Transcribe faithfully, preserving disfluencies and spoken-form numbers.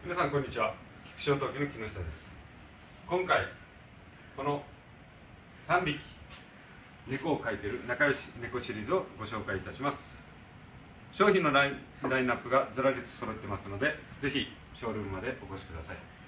皆さんこんにちは。菊潮陶器の木下です。今回このさんびき猫を描いている仲良し猫シリーズをご紹介いたします。商品のラインラインナップがずらりと揃ってますので、ぜひショールームまでお越しください。